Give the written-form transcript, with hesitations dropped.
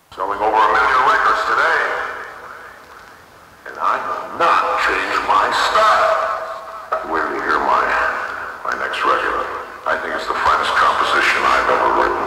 Selling over 1 million records today. And I will not change my style. Wait till you hear my next record. I think it's the finest composition I've ever written.